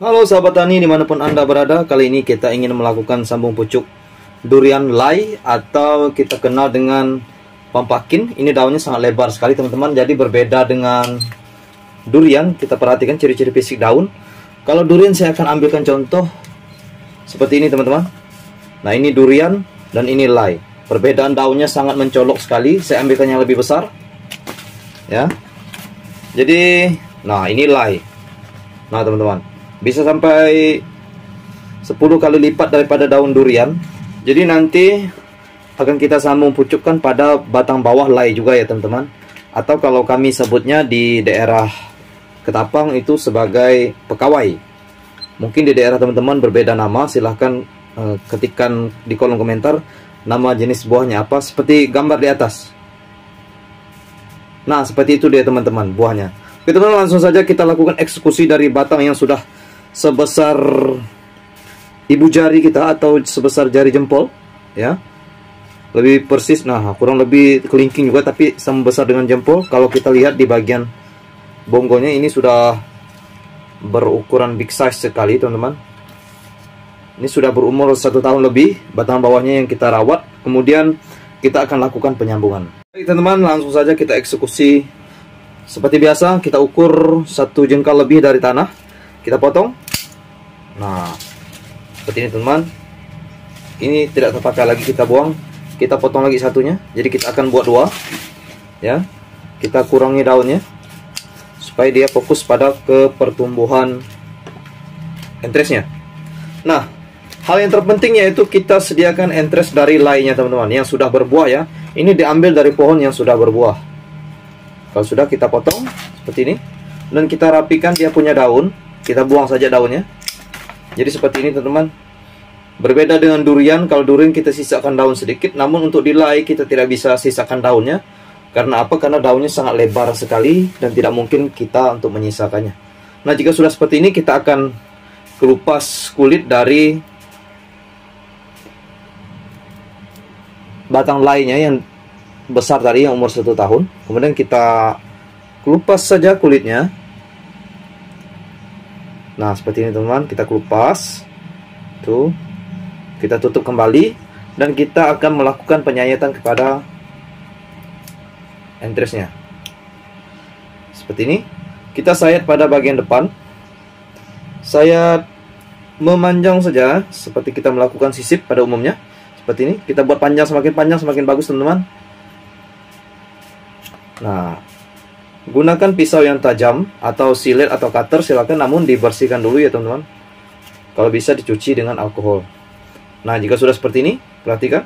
Halo sahabat tani dimanapun Anda berada, kali ini kita ingin melakukan sambung pucuk durian lai atau kita kenal dengan pampakin. Ini daunnya sangat lebar sekali teman-teman, jadi berbeda dengan durian. Kita perhatikan ciri-ciri fisik daun. Kalau durian saya akan ambilkan contoh seperti ini teman-teman. Nah ini durian dan ini lai. Perbedaan daunnya sangat mencolok sekali. Saya ambilkan yang lebih besar ya. Jadi nah ini lai. Nah teman-teman, bisa sampai 10 kali lipat daripada daun durian. Jadi nanti akan kita sambung pucukkan pada batang bawah lai juga ya teman-teman. Atau kalau kami sebutnya di daerah Ketapang itu sebagai pekawai. Mungkin di daerah teman-teman berbeda nama. Silahkan ketikkan di kolom komentar nama jenis buahnya apa, seperti gambar di atas. Nah seperti itu dia teman-teman buahnya. Oke teman-teman, langsung saja kita lakukan eksekusi dari batang yang sudah sebesar ibu jari kita atau sebesar jari jempol ya, lebih persis. Nah kurang lebih kelingking juga, tapi sama besar dengan jempol. Kalau kita lihat di bagian bonggonya ini sudah berukuran big size sekali teman-teman. Ini sudah berumur 1 tahun lebih. Batang bawahnya yang kita rawat, kemudian kita akan lakukan penyambungan. Baik teman-teman, langsung saja kita eksekusi. Seperti biasa kita ukur 1 jengkal lebih dari tanah, kita potong. Nah seperti ini teman-teman. Ini tidak terpakai lagi, kita buang. Kita potong lagi satunya. Jadi kita akan buat 2 ya. Kita kurangi daunnya supaya dia fokus pada ke pertumbuhan entresnya. Nah hal yang terpenting yaitu kita sediakan entres dari lainya teman-teman, yang sudah berbuah ya. Ini diambil dari pohon yang sudah berbuah. Kalau sudah, kita potong seperti ini. Dan kita rapikan dia punya daun. Kita buang saja daunnya. Jadi seperti ini teman-teman. Berbeda dengan durian. Kalau durian kita sisakan daun sedikit. Namun untuk di lai kita tidak bisa sisakan daunnya. Karena apa? Karena daunnya sangat lebar sekali dan tidak mungkin kita untuk menyisakannya. Nah jika sudah seperti ini, kita akan kelupas kulit dari batang lainnya yang besar tadi, yang umur 1 tahun. Kemudian kita kelupas saja kulitnya. Nah seperti ini teman-teman, kita kelupas. Tuh, kita tutup kembali dan kita akan melakukan penyayatan kepada entresnya. Seperti ini. Kita sayat pada bagian depan. Sayat memanjang saja, seperti kita melakukan sisip pada umumnya. Seperti ini. Kita buat panjang semakin bagus teman-teman. Nah, gunakan pisau yang tajam atau silet atau cutter silakan, namun dibersihkan dulu ya teman-teman. Kalau bisa dicuci dengan alkohol. Nah jika sudah seperti ini, perhatikan.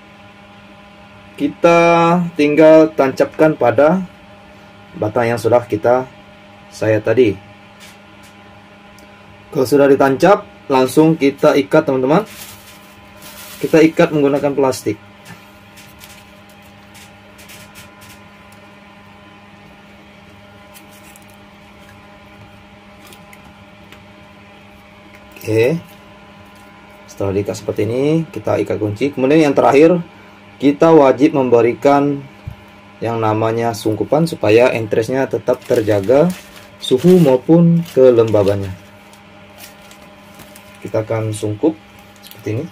Kita tinggal tancapkan pada batang yang sudah kita sayat tadi. Kalau sudah ditancap, langsung kita ikat teman-teman. Kita ikat menggunakan plastik. Oke. Setelah diikat seperti ini, kita ikat kunci. Kemudian yang terakhir, kita wajib memberikan yang namanya sungkupan supaya entresnya tetap terjaga suhu maupun kelembabannya. Kita akan sungkup seperti ini.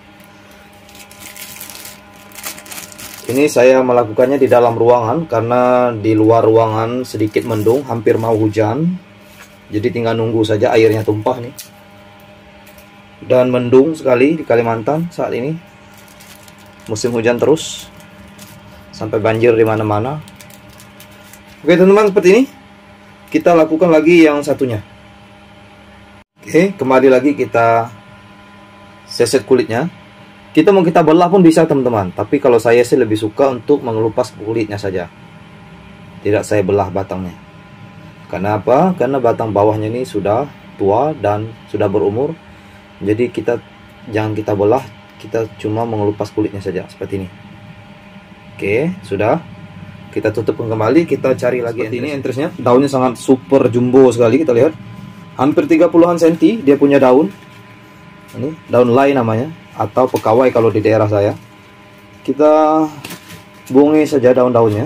Ini saya melakukannya di dalam ruangan karena di luar ruangan sedikit mendung, hampir mau hujan. Jadi tinggal nunggu saja airnya tumpah nih. Dan mendung sekali di Kalimantan saat ini. Musim hujan terus. Sampai banjir di mana-mana. Oke teman-teman, seperti ini. Kita lakukan lagi yang satunya. Oke, kembali lagi kita seset kulitnya. Kita mau kita belah pun bisa teman-teman. Tapi kalau saya sih lebih suka untuk mengelupas kulitnya saja. Tidak saya belah batangnya. Karena apa? Karena batang bawahnya ini sudah tua dan sudah berumur. Jadi kita jangan kita belah, kita cuma mengelupas kulitnya saja seperti ini. Oke, sudah. Kita tutup kembali, kita cari lagi seperti ini entresnya. Daunnya sangat super jumbo sekali, kita lihat. Hampir 30-an senti dia punya daun. Ini daun lai namanya, atau pekawai kalau di daerah saya. Kita buangi saja daun-daunnya.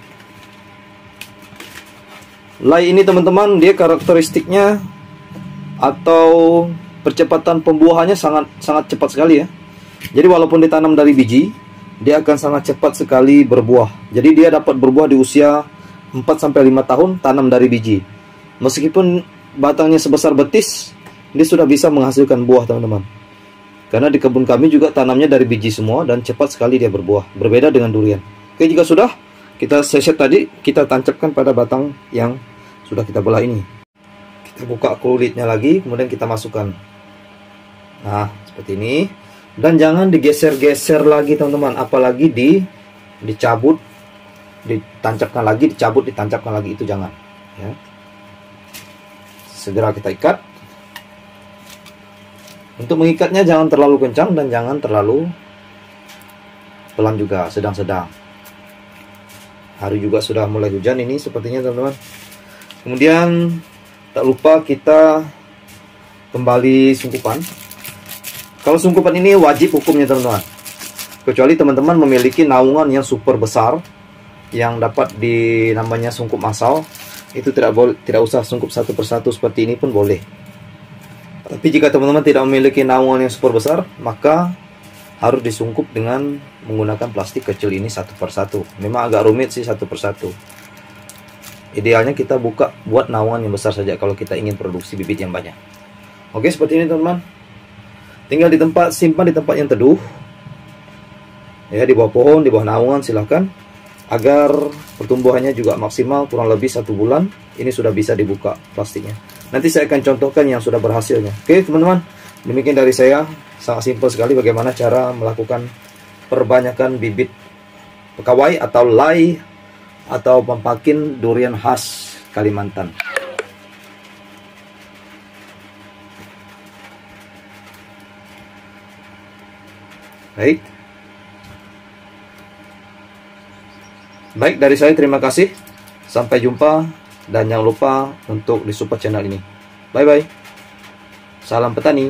Lai ini teman-teman, dia karakteristiknya atau percepatan pembuahannya sangat cepat sekali ya. Jadi walaupun ditanam dari biji, dia akan sangat cepat sekali berbuah. Jadi dia dapat berbuah di usia 4-5 tahun tanam dari biji. Meskipun batangnya sebesar betis, dia sudah bisa menghasilkan buah, teman-teman. Karena di kebun kami juga tanamnya dari biji semua dan cepat sekali dia berbuah. Berbeda dengan durian. Oke, jika sudah, kita set tadi, kita tancapkan pada batang yang sudah kita belah ini. Kita buka kulitnya lagi, kemudian kita masukkan. Nah, seperti ini. Dan jangan digeser-geser lagi, teman-teman. Apalagi dicabut, ditancapkan lagi, dicabut, ditancapkan lagi, itu jangan. Ya. Segera kita ikat. Untuk mengikatnya jangan terlalu kencang dan jangan terlalu pelan juga, sedang-sedang. Hari juga sudah mulai hujan ini sepertinya, teman-teman. Kemudian tak lupa kita kembali sungkupan. Kalau sungkupan ini wajib hukumnya, teman-teman. Kecuali teman-teman memiliki naungan yang super besar yang dapat namanya sungkup massal, itu tidak usah sungkup satu persatu, seperti ini pun boleh. Tapi jika teman-teman tidak memiliki naungan yang super besar, maka harus disungkup dengan menggunakan plastik kecil ini satu persatu. Memang agak rumit sih satu persatu. Idealnya kita buat naungan yang besar saja kalau kita ingin produksi bibit yang banyak. Oke, seperti ini, teman-teman. Tinggal simpan di tempat yang teduh. Ya, di bawah pohon, di bawah naungan silahkan. Agar pertumbuhannya juga maksimal, kurang lebih 1 bulan. Ini sudah bisa dibuka plastiknya. Nanti saya akan contohkan yang sudah berhasilnya. Oke, teman-teman. Demikian dari saya. Sangat simpel sekali bagaimana cara melakukan perbanyakan bibit pekawai atau lai atau pempakin durian khas Kalimantan. Baik, dari saya terima kasih. Sampai jumpa dan jangan lupa untuk di-support channel ini. Bye-bye. Salam petani.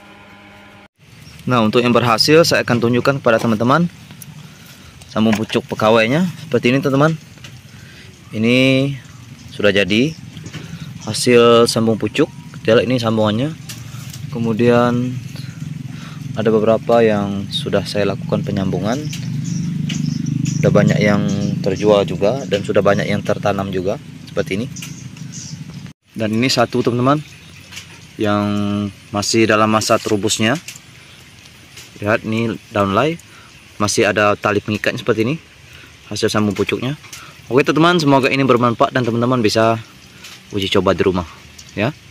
Nah, untuk yang berhasil saya akan tunjukkan kepada teman-teman sambung pucuk pekawainya seperti ini, teman-teman. Ini sudah jadi hasil sambung pucuk. Kita lihat ini sambungannya. Kemudian ada beberapa yang sudah saya lakukan penyambungan. Sudah banyak yang terjual juga dan sudah banyak yang tertanam juga seperti ini. Dan ini satu, teman-teman, yang masih dalam masa terubusnya. Lihat, ini daun lai, masih ada tali pengikatnya seperti ini, hasil sambung pucuknya. Oke, teman-teman, semoga ini bermanfaat dan teman-teman bisa uji coba di rumah ya.